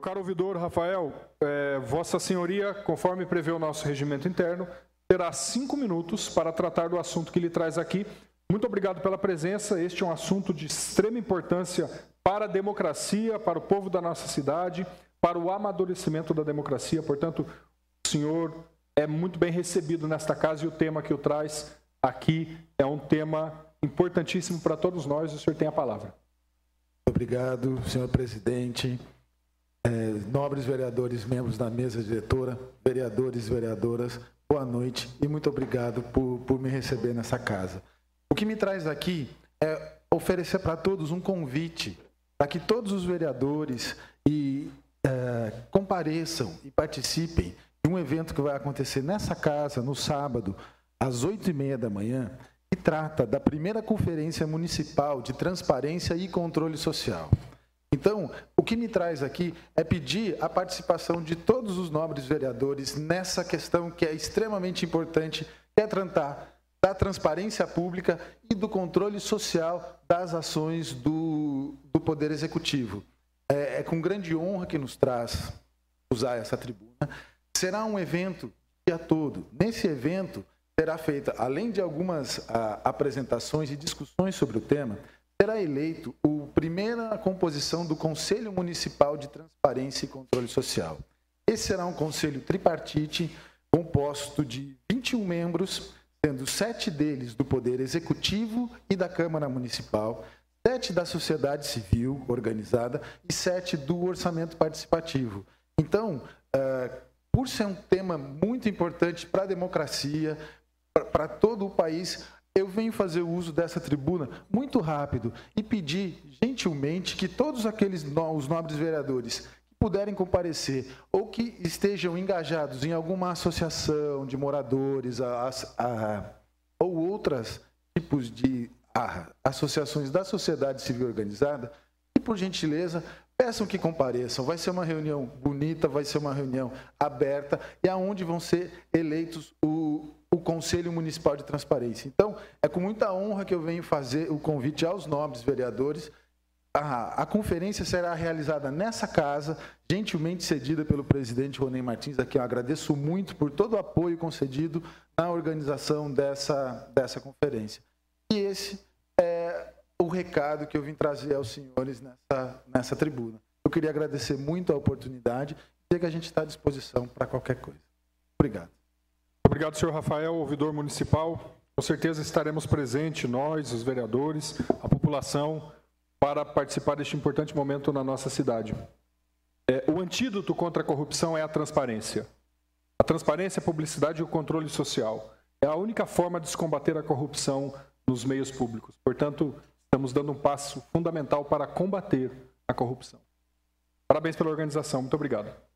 caro ouvidor Rafael, Vossa Senhoria, conforme prevê o nosso regimento interno, terá 5 minutos para tratar do assunto que lhe traz aqui. Muito obrigado pela presença. Este é um assunto de extrema importância para a democracia, para o povo da nossa cidade, para o amadurecimento da democracia. Portanto, o senhor é muito bem recebido nesta casa e o tema que o traz aqui é um tema importantíssimo para todos nós. O senhor tem a palavra. Obrigado, senhor presidente, nobres vereadores, membros da mesa diretora, vereadores e vereadoras, boa noite e muito obrigado por me receber nessa casa. O que me traz aqui é oferecer para todos um convite para que todos os vereadores compareçam e participem de um evento que vai acontecer nessa casa no sábado, às 8h30 da manhã, que trata da primeira Conferência Municipal de Transparência e Controle Social. Então, o que me traz aqui é pedir a participação de todos os nobres vereadores nessa questão que é extremamente importante, que é tratar da transparência pública e do controle social das ações do Poder Executivo. É com grande honra que nos traz usar essa tribuna. Será um evento o dia todo. Nesse evento, será feita, além de algumas apresentações e discussões sobre o tema, será eleito a primeira composição do Conselho Municipal de Transparência e Controle Social. Esse será um conselho tripartite composto de 21 membros, sendo 7 deles do Poder Executivo e da Câmara Municipal, 7 da sociedade civil organizada e 7 do orçamento participativo. Então, por ser um tema muito importante para a democracia, para todo o país, eu venho fazer uso dessa tribuna muito rápido e pedir gentilmente que todos aqueles os nobres vereadores que puderem comparecer ou que estejam engajados em alguma associação de moradores ou outros tipos de associações da sociedade civil organizada, e por gentileza peçam que compareçam. Vai ser uma reunião bonita, vai ser uma reunião aberta e aonde vão ser eleitos o Conselho Municipal de Transparência. Então, é com muita honra que eu venho fazer o convite aos nobres vereadores. A conferência será realizada nessa casa, gentilmente cedida pelo presidente Ronei Martins, a quem eu agradeço muito por todo o apoio concedido na organização dessa conferência. E esse é o recado que eu vim trazer aos senhores nessa tribuna. Eu queria agradecer muito a oportunidade e dizer que a gente está à disposição para qualquer coisa. Obrigado. Obrigado, senhor Rafael, ouvidor municipal. Com certeza estaremos presentes, nós, os vereadores, a população, para participar deste importante momento na nossa cidade. O antídoto contra a corrupção é a transparência. A transparência, a publicidade e o controle social. É a única forma de se combater a corrupção nos meios públicos. Portanto, estamos dando um passo fundamental para combater a corrupção. Parabéns pela organização. Muito obrigado.